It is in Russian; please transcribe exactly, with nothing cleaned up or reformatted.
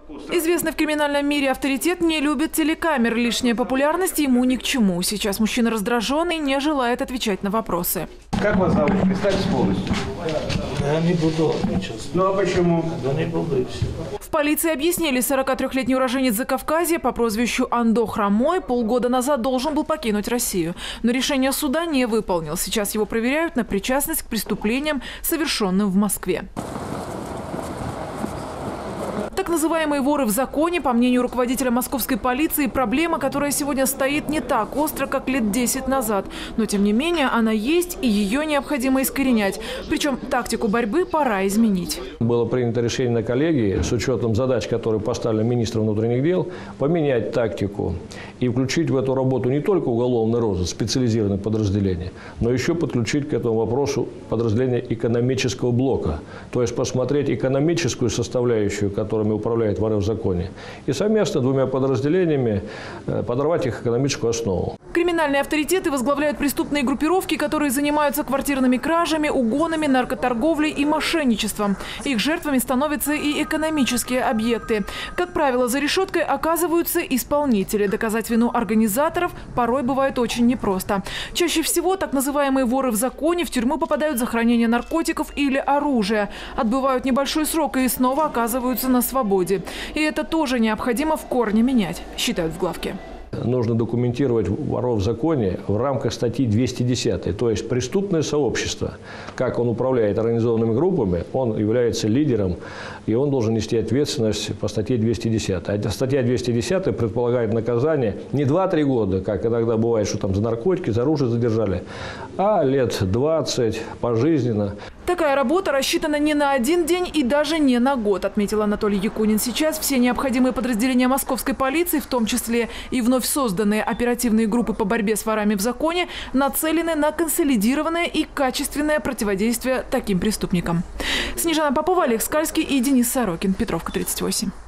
Известный в криминальном мире авторитет не любит телекамер. Лишняя популярность ему ни к чему. Сейчас мужчина раздражен и не желает отвечать на вопросы. Как вас зовут? Представьтесь полностью. Я не буду отвечать. Ну а почему? Да не буду и все. В полиции объяснили, сорокатрёхлетний уроженец Закавказья по прозвищу Андо Хромой полгода назад должен был покинуть Россию. Но решение суда не выполнил. Сейчас его проверяют на причастность к преступлениям, совершенным в Москве. Так называемые воры в законе, по мнению руководителя московской полиции, проблема, которая сегодня стоит не так остро, как лет десять назад. Но тем не менее она есть, и ее необходимо искоренять. Причем тактику борьбы пора изменить. Было принято решение на коллегии с учетом задач, которые поставили министром внутренних дел, поменять тактику и включить в эту работу не только уголовный розыск, специализированное подразделение, но еще подключить к этому вопросу подразделение экономического блока. То есть посмотреть экономическую составляющую, которыми управляет воры в законе, и совместно двумя подразделениями подорвать их экономическую основу. Криминальные авторитеты возглавляют преступные группировки, которые занимаются квартирными кражами, угонами, наркоторговлей и мошенничеством. Их жертвами становятся и экономические объекты. Как правило, за решеткой оказываются исполнители. Доказать вину организаторов порой бывает очень непросто. Чаще всего так называемые воры в законе в тюрьму попадают за хранение наркотиков или оружия. Отбывают небольшой срок и снова оказываются на свободе. И это тоже необходимо в корне менять, считают в главке. Нужно документировать воров в законе в рамках статьи двести десять, то есть преступное сообщество. Как он управляет организованными группами, он является лидером, и он должен нести ответственность по статье двести десять. А статья двести десять предполагает наказание не два-три года, как иногда бывает, что там за наркотики, за оружие задержали, а лет двадцать пожизненно. Такая работа рассчитана не на один день и даже не на год, отметил Анатолий Якунин. Сейчас все необходимые подразделения московской полиции, в том числе и вновь созданные оперативные группы по борьбе с ворами в законе, нацелены на консолидированное и качественное противодействие таким преступникам. Снежана Попова, Олег Скальский и Денис Сорокин. Петровка, тридцать восемь.